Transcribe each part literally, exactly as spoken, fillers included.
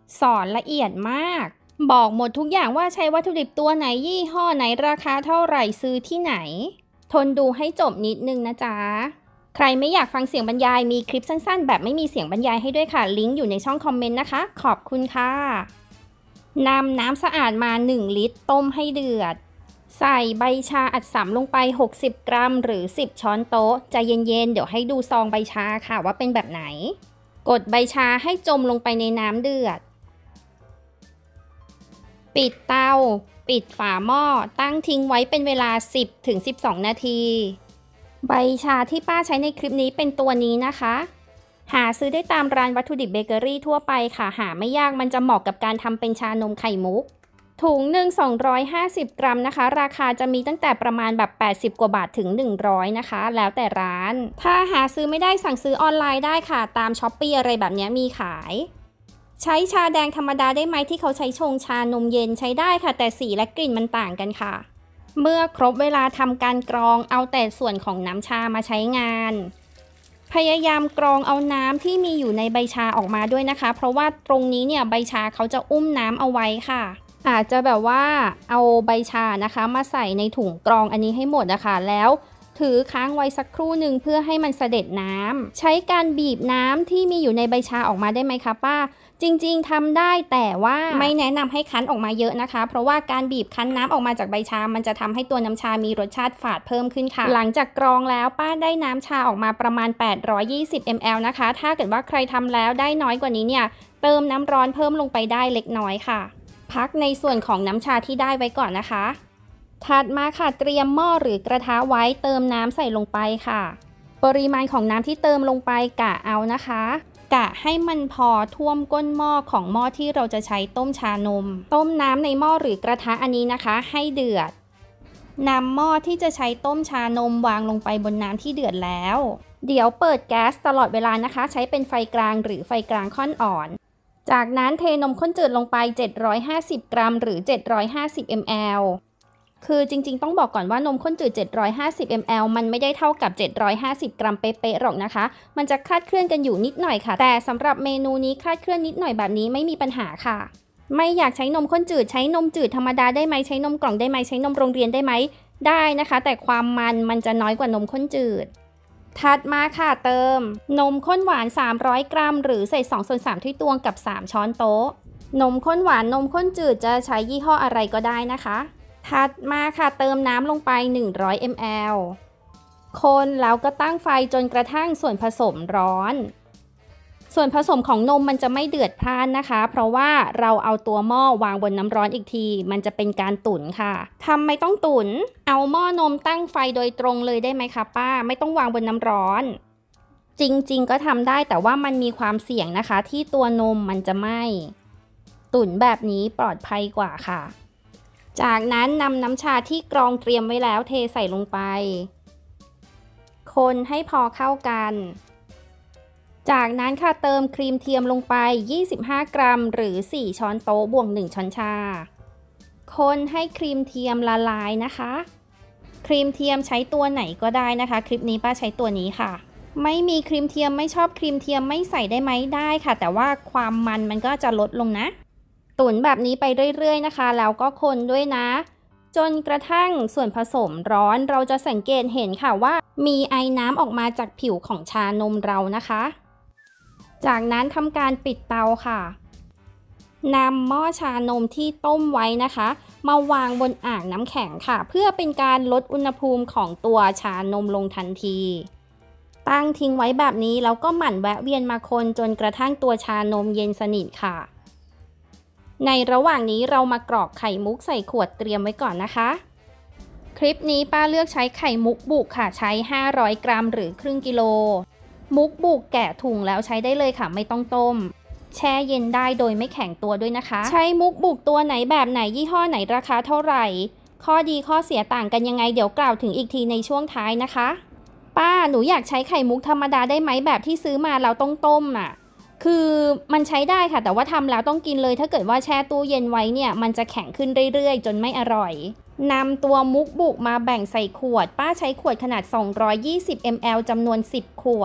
สอนละเอียดมากบอกหมดทุกอย่างว่าใช้วัตถุดิบตัวไหนยี่ห้อไหนราคาเท่าไหร่ซื้อที่ไหนทนดูให้จบนิดนึงนะจ๊ะใครไม่อยากฟังเสียงบรรยายมีคลิปสั้นๆแบบไม่มีเสียงบรรยายให้ด้วยค่ะลิงก์อยู่ในช่องคอมเมนต์นะคะขอบคุณค่ะนำน้ำสะอาดมาหนึ่งลิตรต้มให้เดือดใส่ใบชาอัดสำลงไปหกสิบกรัมหรือสิบช้อนโต๊ะใจเย็นๆเดี๋ยวให้ดูซองใบชาค่ะว่าเป็นแบบไหนกดใบชาให้จมลงไปในน้ำเดือดปิดเตาปิดฝาหม้อตั้งทิ้งไว้เป็นเวลา สิบถึงสิบสอง นาทีใบชาที่ป้าใช้ในคลิปนี้เป็นตัวนี้นะคะหาซื้อได้ตามร้านวัตถุดิบเบเกอรี่ทั่วไปค่ะหาไม่ยากมันจะเหมาะกับการทำเป็นชานมไข่มุกถุงหนึ่งสองร้อยห้าสิบกรัมนะคะราคาจะมีตั้งแต่ประมาณแบบแปดสิบกว่าบาทถึงหนึ่งร้อยนะคะแล้วแต่ร้านถ้าหาซื้อไม่ได้สั่งซื้อออนไลน์ได้ค่ะตามช้อปปี้อะไรแบบนี้มีขายใช้ชาแดงธรรมดาได้ไหมที่เขาใช้ชงชานมเย็นใช้ได้ค่ะแต่สีและกลิ่นมันต่างกันค่ะเมื่อครบเวลาทำการกรองเอาแต่ส่วนของน้ำชามาใช้งานพยายามกรองเอาน้ำที่มีอยู่ในใบชาออกมาด้วยนะคะเพราะว่าตรงนี้เนี่ยใบชาเขาจะอุ้มน้ำเอาไว้ค่ะอาจจะแบบว่าเอาใบชานะคะมาใส่ในถุงกรองอันนี้ให้หมดนะคะแล้วถือค้างไว้สักครู่หนึ่งเพื่อให้มันเสด็จน้ำใช้การบีบน้ำที่มีอยู่ในใบชาออกมาได้ไหมคะป้าจริงๆทำได้แต่ว่าไม่แนะนำให้คั้นออกมาเยอะนะคะเพราะว่าการบีบคั้นน้ำออกมาจากใบชามันจะทำให้ตัวน้ำชามีรสชาติฝาดเพิ่มขึ้นค่ะหลังจากกรองแล้วป้าได้น้ำชาออกมาประมาณแปดร้อยยี่สิบมิลลิลิตรนะคะถ้าเกิดว่าใครทำแล้วได้น้อยกว่านี้เนี่ยเติมน้ำร้อนเพิ่มลงไปได้เล็กน้อยค่ะพักในส่วนของน้ำชาที่ได้ไว้ก่อนนะคะถัดมาค่ะเตรียมหม้อหรือกระทะไว้เติมน้ำใส่ลงไปค่ะปริมาณของน้ำที่เติมลงไปกะเอานะคะกะให้มันพอท่วมก้นหม้อของหม้อที่เราจะใช้ต้มชานมต้มน้ำในหม้อหรือกระทะอันนี้นะคะให้เดือดนำหม้อที่จะใช้ต้มชานมวางลงไปบนน้ำที่เดือดแล้วเดี๋ยวเปิดแก๊สตลอดเวลานะคะใช้เป็นไฟกลางหรือไฟกลางค่อนอ่อนจากนั้นเทนมข้นจืดลงไปเจ็ดร้อยห้าสิบกรัมหรือเจ็ดร้อยห้าสิบมิลลิลิตรคือจริงๆต้องบอกก่อนว่านมข้นจืดเจ็ดร้อยห้าสิบมิลลิลิตรมันไม่ได้เท่ากับเจ็ดร้อยห้าสิบกรัมเป๊ะๆหรอกนะคะมันจะคลาดเคลื่อนกันอยู่นิดหน่อยค่ะแต่สำหรับเมนูนี้คลาดเคลื่อนนิดหน่อยแบบนี้ไม่มีปัญหาค่ะไม่อยากใช้นมข้นจืดใช้นมจืดธรรมดาได้ไหมใช้นมกล่องได้ไหมใช้นมโรงเรียนได้ไหมได้นะคะแต่ความมันมันจะน้อยกว่านมข้นจืดถัดมาค่ะเติมนมข้นหวานสามร้อยกรัมหรือใส่สองส่วนสามที่ตวงกับสามช้อนโต๊ะนมข้นหวานนมข้นจืดจะใช้ยี่ห้ออะไรก็ได้นะคะถัดมาค่ะเติมน้ำลงไปหนึ่งร้อยมิลลิลิตรคนแล้วก็ตั้งไฟจนกระทั่งส่วนผสมร้อนส่วนผสมของนมมันจะไม่เดือดพล่านนะคะเพราะว่าเราเอาตัวหม้อวางบนน้ำร้อนอีกทีมันจะเป็นการตุ๋นค่ะทำไมต้องตุ๋นเอาหม้อนมตั้งไฟโดยตรงเลยได้ไหมคะป้าไม่ต้องวางบนน้ำร้อนจริงๆก็ทำได้แต่ว่ามันมีความเสี่ยงนะคะที่ตัวนมมันจะไหม้ตุ๋นแบบนี้ปลอดภัยกว่าค่ะจากนั้นนำน้ำชาที่กรองเตรียมไว้แล้วเทใส่ลงไปคนให้พอเข้ากันจากนั้นค่ะเติมครีมเทียมลงไปยี่สิบห้ากรัมหรือสี่ช้อนโต๊ะบวกหนึ่งช้อนชาคนให้ครีมเทียมละลายนะคะครีมเทียมใช้ตัวไหนก็ได้นะคะคลิปนี้ป้าใช้ตัวนี้ค่ะไม่มีครีมเทียมไม่ชอบครีมเทียมไม่ใส่ได้ไหมได้ค่ะแต่ว่าความมันมันก็จะลดลงนะตุ๋นแบบนี้ไปเรื่อยๆนะคะแล้วก็คนด้วยนะจนกระทั่งส่วนผสมร้อนเราจะสังเกตเห็นค่ะว่ามีไอน้ำออกมาจากผิวของชานมเรานะคะจากนั้นทำการปิดเตาค่ะนำหม้อชานมที่ต้มไว้นะคะมาวางบนอ่างน้ำแข็งค่ะเพื่อเป็นการลดอุณหภูมิของตัวชานมลงทันทีตั้งทิ้งไว้แบบนี้แล้วก็หมั่นแวะเวียนมาคนจนกระทั่งตัวชานมเย็นสนิทค่ะในระหว่างนี้เรามากรอกไข่มุกใส่ขวดเตรียมไว้ก่อนนะคะคลิปนี้ป้าเลือกใช้ไข่มุกบุกค่ะใช้ห้าร้อยกรัมหรือครึ่งกิโลมุกบุกแกะถุงแล้วใช้ได้เลยค่ะไม่ต้องต้มแช่เย็นได้โดยไม่แข็งตัวด้วยนะคะใช้มุกบุกตัวไหนแบบไหนยี่ห้อไหนราคาเท่าไหร่ข้อดีข้อเสียต่างกันยังไงเดี๋ยวกล่าวถึงอีกทีในช่วงท้ายนะคะป้าหนูอยากใช้ไข่มุกธรรมดาได้ไหมแบบที่ซื้อมาเราต้องต้มอ่ะคือมันใช้ได้ค่ะแต่ว่าทำแล้วต้องกินเลยถ้าเกิดว่าแช่ตู้เย็นไว้เนี่ยมันจะแข็งขึ้นเรื่อยๆจนไม่อร่อยนำตัวมุกบุกมาแบ่งใส่ขวดป้าใช้ขวดขนาดสองร้อยยี่สิบมิลลิลิตรจำนวนสิบขวด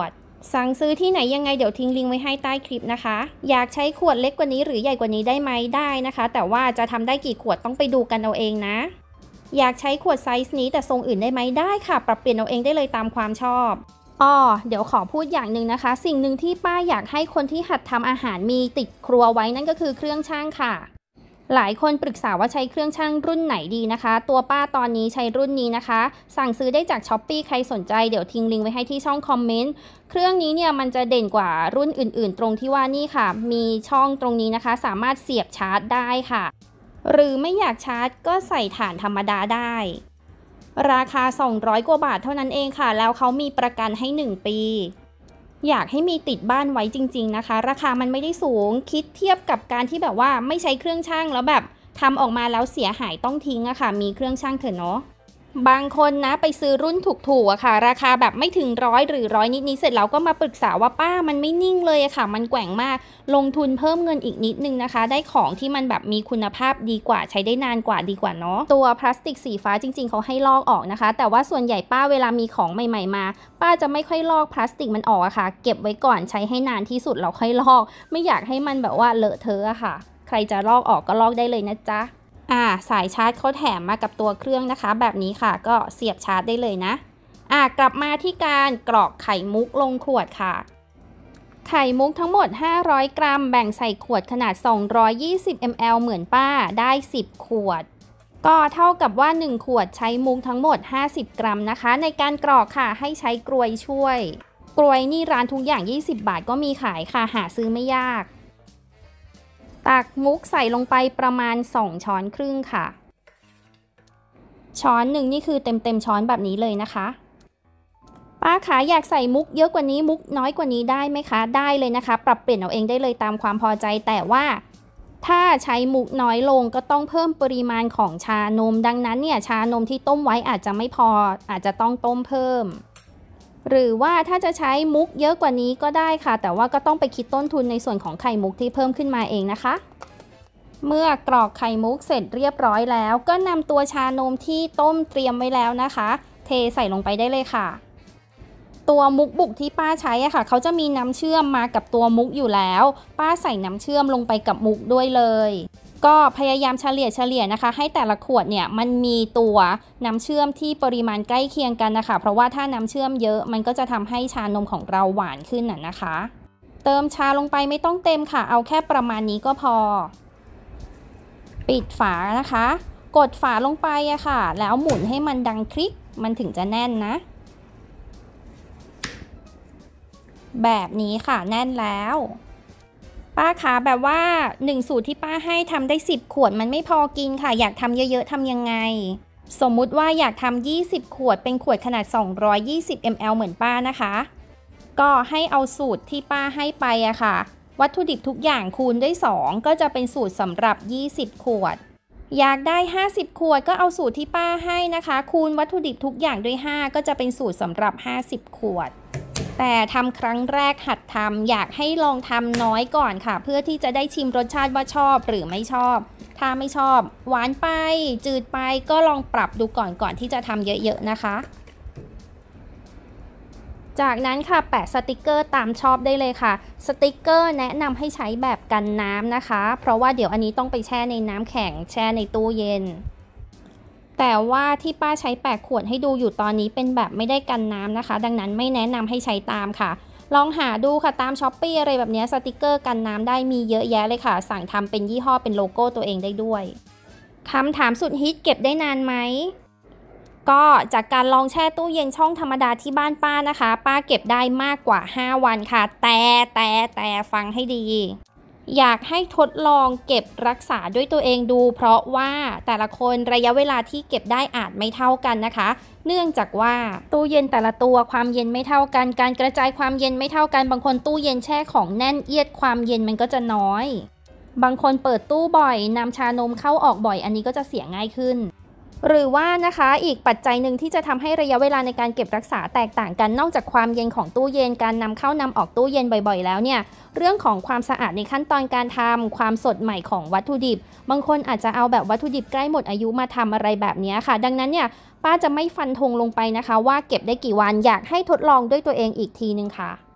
สั่งซื้อที่ไหนยังไงเดี๋ยวทิ้งลิงก์ไว้ให้ใต้คลิปนะคะอยากใช้ขวดเล็กกว่านี้หรือใหญ่กว่านี้ได้ไหมได้นะคะแต่ว่าจะทำได้กี่ขวดต้องไปดูกันเอาเองนะอยากใช้ขวดไซส์นี้แต่ทรงอื่นได้ไหมได้ค่ะปรับเปลี่ยนเอาเองได้เลยตามความชอบอ้อเดี๋ยวขอพูดอย่างหนึ่งนะคะสิ่งหนึ่งที่ป้าอยากให้คนที่หัดทำอาหารมีติดครัวไว้นั่นก็คือเครื่องชั่งค่ะหลายคนปรึกษาว่าใช้เครื่องชั่งรุ่นไหนดีนะคะตัวป้าตอนนี้ใช้รุ่นนี้นะคะสั่งซื้อได้จาก ช้อปปี้ ใครสนใจเดี๋ยวทิ้งลิงก์ไว้ให้ที่ช่องคอมเมนต์เครื่องนี้เนี่ยมันจะเด่นกว่ารุ่นอื่นๆตรงที่ว่านี่ค่ะมีช่องตรงนี้นะคะสามารถเสียบชาร์จได้ค่ะหรือไม่อยากชาร์จก็ใส่ถ่านธรรมดาได้ราคาสองร้อยกว่าบาทเท่านั้นเองค่ะแล้วเขามีประกันให้หนึ่งปีอยากให้มีติดบ้านไว้จริงๆนะคะราคามันไม่ได้สูงคิดเทียบกับการที่แบบว่าไม่ใช้เครื่องชั่งแล้วแบบทำออกมาแล้วเสียหายต้องทิ้งอะค่ะมีเครื่องชั่งเถอะเนาะบางคนนะไปซื้อรุ่นถูกๆอะค่ะราคาแบบไม่ถึงร้อยหรือร้อยนิดๆเสร็จแล้วก็มาปรึกษาว่าป้ามันไม่นิ่งเลยอะค่ะมันแกว่งมากลงทุนเพิ่มเงินอีกนิดนึงนะคะได้ของที่มันแบบมีคุณภาพดีกว่าใช้ได้นานกว่าดีกว่าเนาะตัวพลาสติกสีฟ้าจริงๆเขาให้ลอกออกนะคะแต่ว่าส่วนใหญ่ป้าเวลามีของใหม่ๆมาป้าจะไม่ค่อยลอกพลาสติกมันออกอะค่ะเก็บไว้ก่อนใช้ให้นานที่สุดเราค่อยลอกไม่อยากให้มันแบบว่าเลอะเทอะอะค่ะใครจะลอกออกก็ลอกได้เลยนะจ๊ะอ่าสายชาร์จเขาแถมมากับตัวเครื่องนะคะแบบนี้ค่ะก็เสียบชาร์จได้เลยนะอ่ากลับมาที่การกรอกไข่มุกลงขวดค่ะไข่มุกทั้งหมดห้าร้อยกรัมแบ่งใส่ขวดขนาดสองร้อยยี่สิบมิลลิลิตรเหมือนป้าได้สิบขวดก็เท่ากับว่าหนึ่งขวดใช้มุกทั้งหมดห้าสิบกรัมนะคะในการกรอกค่ะให้ใช้กรวยช่วยกรวยนี่ร้านทุกอย่างยี่สิบบาทก็มีขายค่ะหาซื้อไม่ยากตักมุกใส่ลงไปประมาณสองช้อนครึ่งค่ะช้อนหนึ่งนี่คือเต็มเต็มช้อนแบบนี้เลยนะคะป้าขาอยากใส่มุกเยอะกว่านี้มุกน้อยกว่านี้ได้ไหมคะได้เลยนะคะปรับเปลี่ยนเอาเองได้เลยตามความพอใจแต่ว่าถ้าใช้มุกน้อยลงก็ต้องเพิ่มปริมาณของชานมดังนั้นเนี่ยชานมที่ต้มไว้อาจจะไม่พออาจจะต้องต้มเพิ่มหรือว่าถ้าจะใช้มุกเยอะกว่านี้ก็ได้ค่ะแต่ว่าก็ต้องไปคิดต้นทุนในส่วนของไข่มุกที่เพิ่มขึ้นมาเองนะคะเมื่อกรอกไข่มุกเสร็จเรียบร้อยแล้วก็นำตัวชานมที่ต้มเตรียมไว้แล้วนะคะเทใส่ลงไปได้เลยค่ะตัวมุกบุกที่ป้าใช้อะค่ะเขาจะมีน้ำเชื่อมมากับตัวมุกอยู่แล้วป้าใส่น้ำเชื่อมลงไปกับมุกด้วยเลยก็พยายามเฉลี่ยเฉลี่ยนะคะให้แต่ละขวดเนี่ยมันมีตัวน้ำเชื่อมที่ปริมาณใกล้เคียงกันนะคะเพราะว่าถ้าน้ำเชื่อมเยอะมันก็จะทำให้ชานมของเราหวานขึ้นน่ะนะคะเติมชาลงไปไม่ต้องเต็มค่ะเอาแค่ประมาณนี้ก็พอปิดฝานะคะกดฝาลงไปอะค่ะแล้วหมุนให้มันดังคลิกมันถึงจะแน่นนะแบบนี้ค่ะแน่นแล้วป้าคะแบบว่าหนึ่งสูตรที่ป้าให้ทำได้สิบขวดมันไม่พอกินค่ะอยากทำเยอะๆทำยังไงสมมุติว่าอยากทำยี่สิบขวดเป็นขวดขนาดสองร้อยยี่สิบมิลลิลิตรเหมือนป้านะคะก็ให้เอาสูตรที่ป้าให้ไปอะค่ะวัตถุดิบทุกอย่างคูณด้วยสองก็จะเป็นสูตรสำหรับยี่สิบขวดอยากได้ห้าสิบขวดก็เอาสูตรที่ป้าให้นะคะคูณวัตถุดิบทุกอย่างด้วยห้าก็จะเป็นสูตรสำหรับห้าสิบขวดแต่ทำครั้งแรกหัดทำอยากให้ลองทำน้อยก่อนค่ะเพื่อที่จะได้ชิมรสชาติว่าชอบหรือไม่ชอบถ้าไม่ชอบหวานไปจืดไปก็ลองปรับดูก่อนก่อนที่จะทำเยอะๆนะคะจากนั้นค่ะแปะสติกเกอร์ตามชอบได้เลยค่ะสติกเกอร์แนะนำให้ใช้แบบกันน้ำนะคะเพราะว่าเดี๋ยวอันนี้ต้องไปแช่ในน้ำแข็งแช่ในตู้เย็นแต่ว่าที่ป้าใช้แปะขวดให้ดูอยู่ตอนนี้เป็นแบบไม่ได้กันน้ำนะคะดังนั้นไม่แนะนำให้ใช้ตามค่ะลองหาดูค่ะตามช้อปปี้อะไรแบบนี้สติกเกอร์กันน้ำได้มีเยอะแยะเลยค่ะสั่งทำเป็นยี่ห้อเป็นโลโก้ตัวเองได้ด้วยคำถามสุดฮิตเก็บได้นานไหมก็จากการลองแช่ตู้เย็นช่องธรรมดาที่บ้านป้านะคะป้าเก็บได้มากกว่าห้าวันค่ะแต่แต่แต่ฟังให้ดีอยากให้ทดลองเก็บรักษาด้วยตัวเองดูเพราะว่าแต่ละคนระยะเวลาที่เก็บได้อาจไม่เท่ากันนะคะเนื่องจากว่าตู้เย็นแต่ละตัวความเย็นไม่เท่ากันการกระจายความเย็นไม่เท่ากันบางคนตู้เย็นแช่ของแน่นเอียดความเย็นมันก็จะน้อยบางคนเปิดตู้บ่อยนำชานมเข้าออกบ่อยอันนี้ก็จะเสียง่ายขึ้นหรือว่านะคะอีกปัจจัยหนึ่งที่จะทำให้ระยะเวลาในการเก็บรักษาแตกต่างกันนอกจากความเย็นของตู้เย็นการนำเข้านำออกตู้เย็นบ่อยๆแล้วเนี่ยเรื่องของความสะอาดในขั้นตอนการทำความสดใหม่ของวัตถุดิบบางคนอาจจะเอาแบบวัตถุดิบใกล้หมดอายุมาทำอะไรแบบนี้ค่ะดังนั้นเนี่ยป้าจะไม่ฟันธงลงไปนะคะว่าเก็บได้กี่วันอยากให้ทดลองด้วยตัวเองอีกทีนึงค่ะ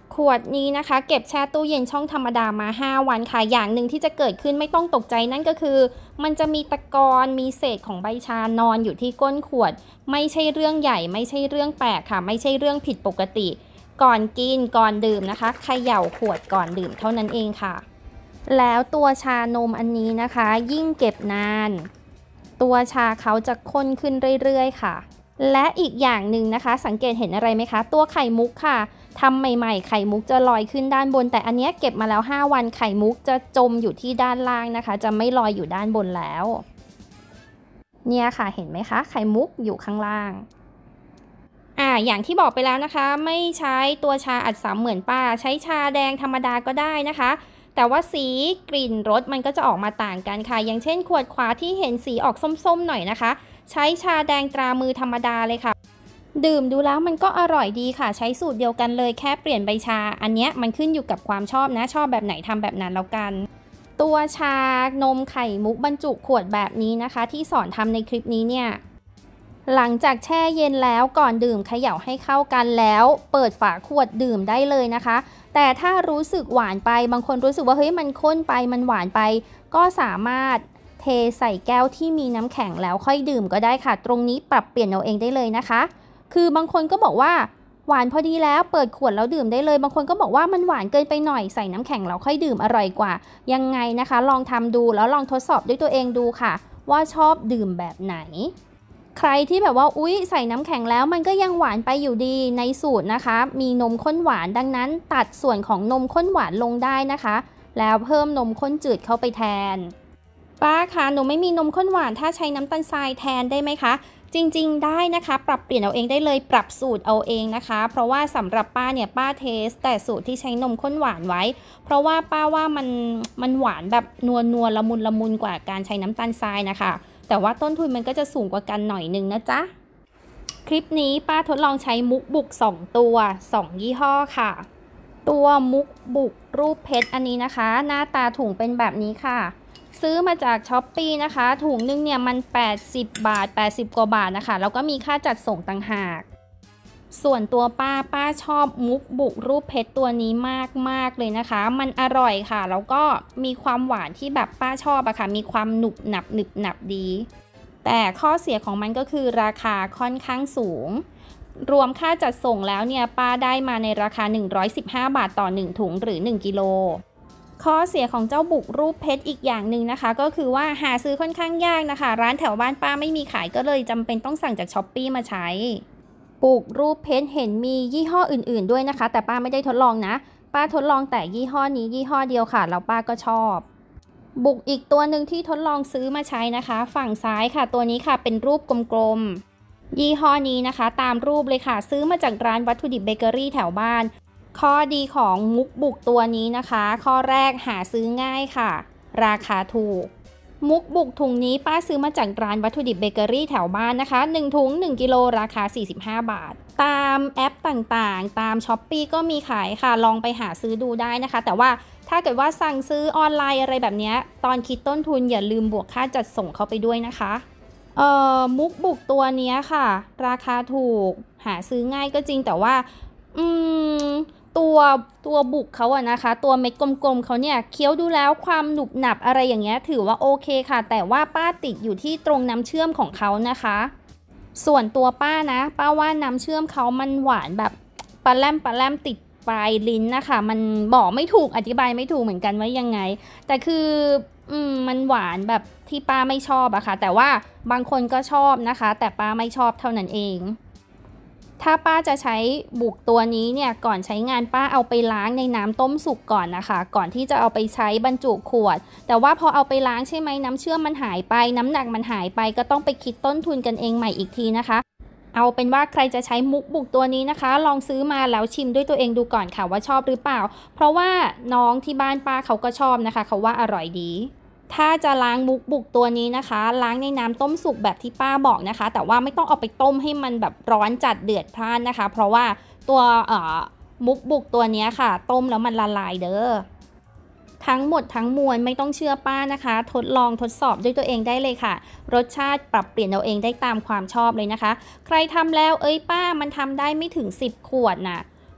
ขวดนี้นะคะเก็บแช่ตู้เย็นช่องธรรมดามาห้าวันค่ะอย่างหนึ่งที่จะเกิดขึ้นไม่ต้องตกใจนั่นก็คือมันจะมีตะกอนมีเศษของใบชานอนอยู่ที่ก้นขวดไม่ใช่เรื่องใหญ่ไม่ใช่เรื่องแปลกค่ะไม่ใช่เรื่องผิดปกติก่อนกินก่อนดื่มนะคะเขย่าขวดก่อนดื่มเท่านั้นเองค่ะแล้วตัวชานมอันนี้นะคะยิ่งเก็บนานตัวชาเขาจะข้นขึ้นเรื่อยๆค่ะและอีกอย่างหนึ่งนะคะสังเกตเห็นอะไรไหมคะตัวไข่มุกค่ะทำใหม่ๆไข่มุกจะลอยขึ้นด้านบนแต่อันนี้เก็บมาแล้วห้าวันไข่มุกจะจมอยู่ที่ด้านล่างนะคะจะไม่ลอยอยู่ด้านบนแล้วเนี่ยค่ะเห็นไหมคะไข่มุกอยู่ข้างล่างอ่าอย่างที่บอกไปแล้วนะคะไม่ใช้ตัวชาอัดสำเหมือนป้าใช้ชาแดงธรรมดาก็ได้นะคะแต่ว่าสีกลิ่นรสมันก็จะออกมาต่างกันค่ะอย่างเช่นขวดขวาที่เห็นสีออกส้มๆหน่อยนะคะใช้ชาแดงตรามือธรรมดาเลยค่ะดื่มดูแล้วมันก็อร่อยดีค่ะใช้สูตรเดียวกันเลยแค่เปลี่ยนใบชาอันเนี้ยมันขึ้นอยู่กับความชอบนะชอบแบบไหนทำแบบนั้นแล้วกันตัวชานมไข่มุกบรรจุขวดแบบนี้นะคะที่สอนทำในคลิปนี้เนี่ยหลังจากแช่เย็นแล้วก่อนดื่มเขย่าให้เข้ากันแล้วเปิดฝาขวดดื่มได้เลยนะคะแต่ถ้ารู้สึกหวานไปบางคนรู้สึกว่าเฮ้ยมันข้นไปมันหวานไปก็สามารถเทใส่แก้วที่มีน้ำแข็งแล้วค่อยดื่มก็ได้ค่ะตรงนี้ปรับเปลี่ยนเอาเองได้เลยนะคะคือบางคนก็บอกว่าหวานพอดีแล้วเปิดขวดแล้วดื่มได้เลยบางคนก็บอกว่ามันหวานเกินไปหน่อยใส่น้ำแข็งแล้วค่อยดื่มอร่อยกว่ายังไงนะคะลองทำดูแล้วลองทดสอบด้วยตัวเองดูค่ะว่าชอบดื่มแบบไหนใครที่แบบว่าอุ๊ยใส่น้ำแข็งแล้วมันก็ยังหวานไปอยู่ดีในสูตรนะคะมีนมข้นหวานดังนั้นตัดส่วนของนมข้นหวานลงได้นะคะแล้วเพิ่มนมข้นจืดเข้าไปแทนป้าคะหนูไม่มีนมข้นหวานถ้าใช้น้ำตาลทรายแทนได้ไหมคะจริงๆได้นะคะปรับเปลี่ยนเอาเองได้เลยปรับสูตรเอาเองนะคะเพราะว่าสำหรับป้าเนี่ยป้าเทสแต่สูตรที่ใช้นมข้นหวานไว้เพราะว่าป้าว่ามันมันหวานแบบนัวนัวละมุนละมุนกว่าการใช้น้ำตาลทรายนะคะแต่ว่าต้นทุนมันก็จะสูงกว่ากันหน่อยนึงนะจ๊ะคลิปนี้ป้าทดลองใช้มุกบุกสองตัวสองยี่ห้อค่ะตัวมุกบุกรูปเพชรอันนี้นะคะหน้าตาถุงเป็นแบบนี้ค่ะซื้อมาจากช้อปปี้นะคะถุงนึงเนี่ยมันแปดสิบบาทแปดสิบกว่าบาทนะคะแล้วก็มีค่าจัดส่งต่างหากส่วนตัวป้าป้าชอบมุกบุกรูปเพชรตัวนี้มากมากเลยนะคะมันอร่อยค่ะแล้วก็มีความหวานที่แบบป้าชอบอะค่ะมีความหนุบหนับหนึบหนับดีแต่ข้อเสียของมันก็คือราคาค่อนข้างสูงรวมค่าจัดส่งแล้วเนี่ยป้าได้มาในราคาหนึ่งร้อยสิบห้าบาทต่อหนึ่งถุงหรือหนึ่งกิโลข้อเสียของเจ้าบุกรูปเพชรอีกอย่างหนึ่งนะคะก็คือว่าหาซื้อค่อนข้างยากนะคะร้านแถวบ้านป้าไม่มีขายก็เลยจำเป็นต้องสั่งจากช้อปปี้มาใช้บุกรูปเพชรเห็นมียี่ห้ออื่นๆด้วยนะคะแต่ป้าไม่ได้ทดลองนะป้าทดลองแต่ยี่ห้อนี้ยี่ห้อเดียวค่ะแล้วป้าก็ชอบบุกอีกตัวหนึ่งที่ทดลองซื้อมาใช้นะคะฝั่งซ้ายค่ะตัวนี้ค่ะเป็นรูปกลมๆยี่ห้อนี้นะคะตามรูปเลยค่ะซื้อมาจากร้านวัตถุดิบเบเกอรี่แถวบ้านข้อดีของมุกบุกตัวนี้นะคะข้อแรกหาซื้อง่ายค่ะราคาถูกมุกบุกถุงนี้ป้าซื้อมาจากร้านวัตถุดิบเบเกอรี่แถวบ้านนะคะหนึ่งถุงหนึ่งกิโลราคาสี่สิบห้าบาทตามแอปต่างๆตาม ช้อปปี้ ก็มีขายค่ะลองไปหาซื้อดูได้นะคะแต่ว่าถ้าเกิดว่าสั่งซื้อออนไลน์อะไรแบบนี้ตอนคิดต้นทุนอย่าลืมบวกค่าจัดส่งเข้าไปด้วยนะคะเอ่อมุกบุกตัวนี้ค่ะราคาถูกหาซื้อง่ายก็จริงแต่ว่าอืมตัวตัวบุกเขาอะนะคะตัวเม็ดกลมๆเขาเนี่ยเคี้ยวดูแล้วความหนุบหนับอะไรอย่างเงี้ยถือว่าโอเคค่ะแต่ว่าป้าติดอยู่ที่ตรงน้ำเชื่อมของเขานะคะส่วนตัวป้านะป้าว่าน้ำเชื่อมเขามันหวานแบบปลาแรมปลาแรมติดปลายลิ้นนะคะมันบอกไม่ถูกอธิบายไม่ถูกเหมือนกันว่ายังไงแต่คืออืมมันหวานแบบที่ป้าไม่ชอบอะค่ะแต่ว่าบางคนก็ชอบนะคะแต่ป้าไม่ชอบเท่านั้นเองถ้าป้าจะใช้บุกตัวนี้เนี่ยก่อนใช้งานป้าเอาไปล้างในน้ำต้มสุกก่อนนะคะก่อนที่จะเอาไปใช้บรรจุขวดแต่ว่าพอเอาไปล้างใช่ไหมน้ำเชื่อมมันหายไปน้ำหนักมันหายไปก็ต้องไปคิดต้นทุนกันเองใหม่อีกทีนะคะเอาเป็นว่าใครจะใช้มุกบุกตัวนี้นะคะลองซื้อมาแล้วชิมด้วยตัวเองดูก่อนค่ะว่าชอบหรือเปล่าเพราะว่าน้องที่บ้านป้าเขาก็ชอบนะคะเขาว่าอร่อยดีถ้าจะล้างมุกบุกตัวนี้นะคะล้างในน้ำต้มสุกแบบที่ป้าบอกนะคะแต่ว่าไม่ต้องเอาไปต้มให้มันแบบร้อนจัดเดือดพล่านนะคะเพราะว่าตัวเอ่อมุกบุกตัวนี้ค่ะต้มแล้วมันละลายเด้อทั้งหมดทั้งมวลไม่ต้องเชื่อป้านะคะทดลองทดสอบด้วยตัวเองได้เลยค่ะรสชาติปรับเปลี่ยนเอาเองได้ตามความชอบเลยนะคะใครทำแล้วเอ้ยป้ามันทำได้ไม่ถึงสิบขวดน่ะ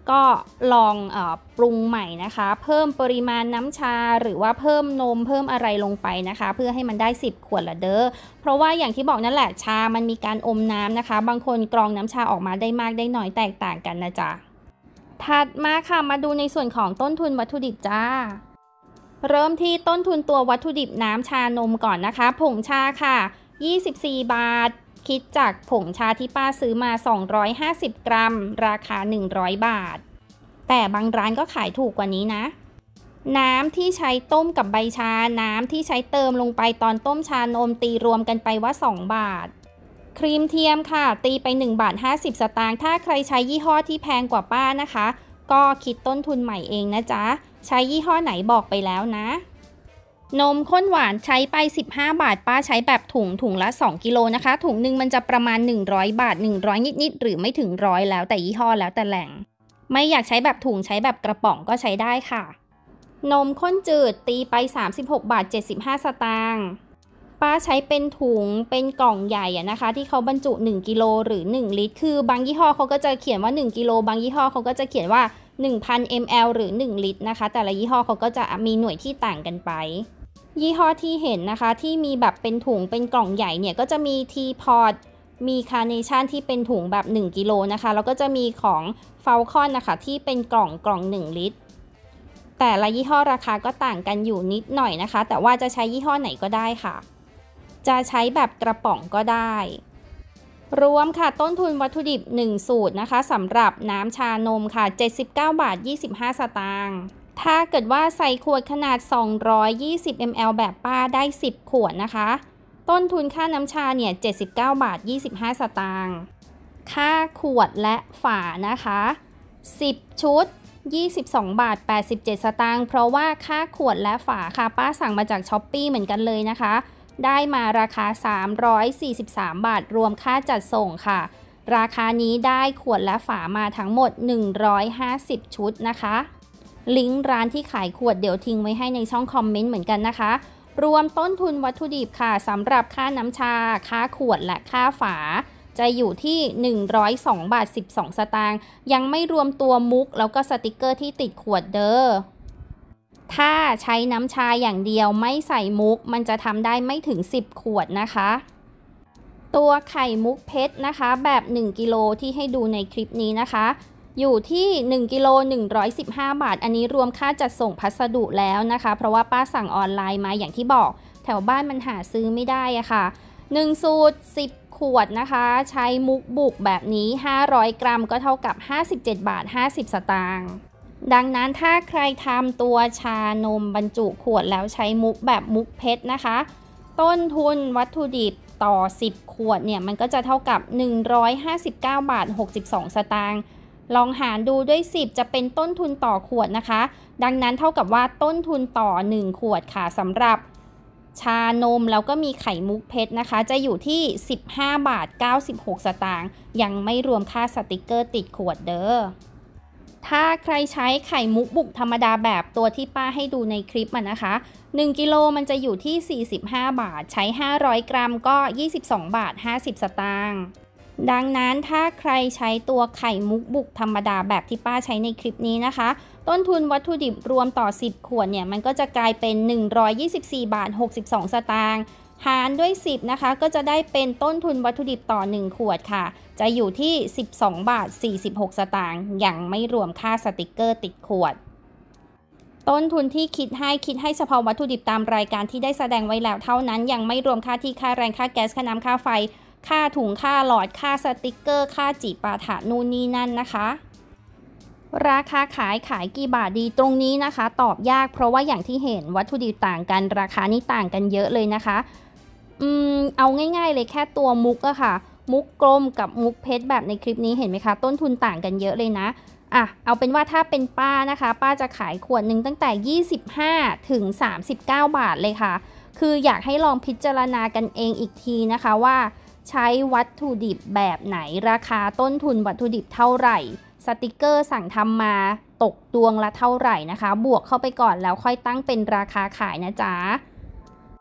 ก็ลองเอ่อปรุงใหม่นะคะเพิ่มปริมาณน้ำชาหรือว่าเพิ่มนมเพิ่มอะไรลงไปนะคะเพื่อให้มันได้สิบขวดละเด้อเพราะว่าอย่างที่บอกนั่นแหละชามันมีการอมน้ำนะคะบางคนกรองน้ำชาออกมาได้มากได้น้อยแตกต่างกันนะจ๊ะถัดมาค่ะมาดูในส่วนของต้นทุนวัตถุดิบจ้าเริ่มที่ต้นทุนตัววัตถุดิบน้ำชานมก่อนนะคะผงชาค่ะยี่สิบสี่บาทคิดจากผงชาที่ป้าซื้อมาสองร้อยห้าสิบกรัมราคาหนึ่งร้อยบาทแต่บางร้านก็ขายถูกกว่านี้นะน้ำที่ใช้ต้มกับใบชาน้ำที่ใช้เติมลงไปตอนต้มชานมตีรวมกันไปว่าสองบาทครีมเทียมค่ะตีไปหนึ่งบาทห้าสิบสตางค์ถ้าใครใช้ยี่ห้อที่แพงกว่าป้านะคะก็คิดต้นทุนใหม่เองนะจ๊ะใช้ยี่ห้อไหนบอกไปแล้วนะนมข้นหวานใช้ไปสิบห้าบาทป้าใช้แบบถุงถุงละสองกิโลนะคะถุงหนึ่งมันจะประมาณหนึ่งร้อยบาทหนึ่งร้อยนิดๆหรือไม่ถึงร้อยแล้วแต่ยี่ห้อแล้วแต่แหล่งไม่อยากใช้แบบถุงใช้แบบกระป๋องก็ใช้ได้ค่ะนมข้นจืดตีไปสามสิบหกบาทเจ็ดสิบห้าสตางค์ป้าใช้เป็นถุงเป็นกล่องใหญ่อะนะคะที่เขาบรรจุหนึ่งกิโลหรือหนึ่งลิตรคือบางยี่ห้อเขาก็จะเขียนว่าหนึ่งกิโลบางยี่ห้อเขาก็จะเขียนว่า หนึ่งพัน มิลลิลิตร หรือหนึ่งลิตรนะคะแต่ละยี่ห้อเขาก็จะมีหน่วยที่ต่างกันไปยี่ห้อที่เห็นนะคะที่มีแบบเป็นถุงเป็นกล่องใหญ่เนี่ยก็จะมีทีพอตมีคาร์เนชั่นที่เป็นถุงแบบหนึ่งกิโลนะคะแล้วก็จะมีของฟาลคอนนะคะที่เป็นกล่องกล่องหนึ่งลิตรแต่ละยี่ห้อราคาก็ต่างกันอยู่นิดหน่อยนะคะแต่ว่าจะใช้ยี่ห้อไหนก็ได้ค่ะจะใช้แบบกระป๋องก็ได้รวมค่ะต้นทุนวัตถุดิบหนึ่งสูตรนะคะสำหรับน้ำชานมค่ะเจ็ดสิบเก้าบาทยี่สิบห้าสตางค์ถ้าเกิดว่าใส่ขวดขนาดสองร้อยยี่สิบมิลลิลิตร แบบป้าได้สิบขวดนะคะต้นทุนค่าน้ำชาเนี่ยเจ็ดสิบเก้าบาทยี่สิบห้าสตางค์ค่าขวดและฝานะคะสิบชุดยี่สิบสองบาทแปดสิบเจ็ดสตางค์เพราะว่าค่าขวดและฝาค่ะป้าสั่งมาจาก ช้อปปี้ เหมือนกันเลยนะคะได้มาราคาสามร้อยสี่สิบสามบาทรวมค่าจัดส่งค่ะราคานี้ได้ขวดและฝามาทั้งหมดหนึ่งร้อยห้าสิบชุดนะคะลิงก์ร้านที่ขายขวดเดี๋ยวทิ้งไว้ให้ในช่องคอมเมนต์เหมือนกันนะคะรวมต้นทุนวัตถุดิบค่ะสำหรับค่าน้ำชาค่าขวดและค่าฝาจะอยู่ที่หนึ่งร้อยสองบาทสิบสองสตางค์ยังไม่รวมตัวมุกแล้วก็สติกเกอร์ที่ติดขวดเด้อถ้าใช้น้ำชาอย่างเดียวไม่ใส่มุกมันจะทำได้ไม่ถึงสิบขวดนะคะตัวไข่มุกเพชรนะคะแบบหนึ่งกิโลที่ให้ดูในคลิปนี้นะคะอยู่ที่หนึ่งกิโลหนึ่งร้อยสิบห้าบาทอันนี้รวมค่าจัดส่งพัสดุแล้วนะคะเพราะว่าป้าสั่งออนไลน์มาอย่างที่บอกแถวบ้านมันหาซื้อไม่ได้อะค่ะหนึ่งสูตรสิบขวดนะคะใช้มุกบุกแบบนี้ห้าร้อยกรัมก็เท่ากับห้าสิบเจ็ดบาทห้าสิบสตางค์ดังนั้นถ้าใครทำตัวชานมบรรจุขวดแล้วใช้มุกแบบมุกเพชรนะคะต้นทุนวัตถุดิบต่อสิบขวดเนี่ยมันก็จะเท่ากับหนึ่งร้อยห้าสิบเก้าบาทหกสิบสองสตางค์ลองหารดูด้วยสิบจะเป็นต้นทุนต่อขวดนะคะดังนั้นเท่ากับว่าต้นทุนต่อหนึ่งขวดค่ะสำหรับชานมแล้วก็มีไข่มุกเพชรนะคะจะอยู่ที่สิบห้าบาทเก้าสิบหกสตางค์ยังไม่รวมค่าสติกเกอร์ติดขวดเด้อถ้าใครใช้ไข่มุกบุกธรรมดาแบบตัวที่ป้าให้ดูในคลิปมันนะคะหนึ่งกิโลมันจะอยู่ที่สี่สิบห้าบาทใช้ห้าร้อยกรัมก็ยี่สิบสองบาทห้าสิบสตางค์ดังนั้นถ้าใครใช้ตัวไข่มุกบุกธรรมดาแบบที่ป้าใช้ในคลิปนี้นะคะต้นทุนวัตถุดิบรวมต่อสิบขวดเนี่ยมันก็จะกลายเป็นหนึ่งร้อยยี่สิบสี่บาทหกสิบสองสตางค์หารด้วยสิบนะคะก็จะได้เป็นต้นทุนวัตถุดิบต่อหนึ่งขวดค่ะจะอยู่ที่สิบสองบาทสี่สิบหกสตางค์ยังไม่รวมค่าสติกเกอร์ติดขวดต้นทุนที่คิดให้คิดให้เฉพาะวัตถุดิบตามรายการที่ได้แสดงไว้แล้วเท่านั้นยังไม่รวมค่าที่ค่าแรงค่าแก๊สค่าน้ำค่าไฟค่าถุงค่าหลอดค่าสติกเกอร์ค่าจีปาถะนู่นนี่นั่นนะคะราคาขายขายกี่บาทดีตรงนี้นะคะตอบยากเพราะว่าอย่างที่เห็นวัตถุดิบต่างกันราคานี่ต่างกันเยอะเลยนะคะอืมเอาง่ายๆเลยแค่ตัวมุกอะค่ะมุกกลมกับมุกเพชรแบบในคลิปนี้เห็นไหมคะต้นทุนต่างกันเยอะเลยนะอ่ะเอาเป็นว่าถ้าเป็นป้านะคะป้าจะขายขวดหนึ่งตั้งแต่ยี่สิบห้าถึงสามสิบเก้าบาทเลยค่ะคืออยากให้ลองพิจารณากันเองอีกทีนะคะว่าใช้วัตถุดิบแบบไหนราคาต้นทุนวัตถุดิบเท่าไหร่สติกเกอร์สั่งทำมาตกดวงละเท่าไหร่นะคะบวกเข้าไปก่อนแล้วค่อยตั้งเป็นราคาขายนะจ๊ะ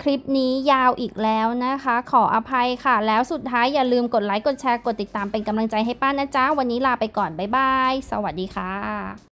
คลิปนี้ยาวอีกแล้วนะคะ ขออภัยค่ะแล้วสุดท้ายอย่าลืมกดไลค์กดแชร์กดติดตามเป็นกำลังใจให้ป้านะจ๊ะวันนี้ลาไปก่อนบ๊ายบายสวัสดีค่ะ